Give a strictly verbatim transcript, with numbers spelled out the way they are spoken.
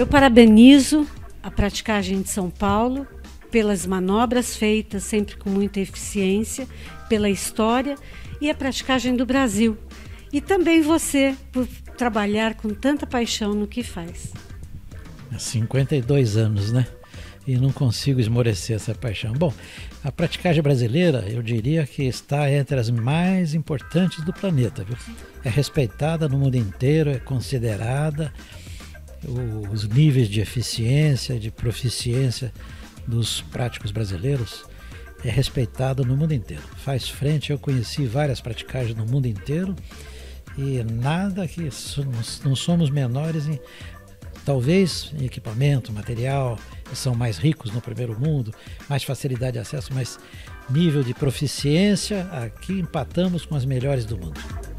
Eu parabenizo a praticagem de São Paulo pelas manobras feitas sempre com muita eficiência, pela história e a praticagem do Brasil. E também você por trabalhar com tanta paixão no que faz. Há cinquenta e dois anos, né? E não consigo esmorecer essa paixão. Bom, a praticagem brasileira, eu diria que está entre as mais importantes do planeta, viu? É respeitada no mundo inteiro, é considerada, os níveis de eficiência, de proficiência dos práticos brasileiros é respeitado no mundo inteiro. Faz frente, eu conheci várias praticagens no mundo inteiro e nada que não somos menores em, talvez em equipamento, material, são mais ricos no primeiro mundo, mais facilidade de acesso, mas nível de proficiência, aqui empatamos com as melhores do mundo.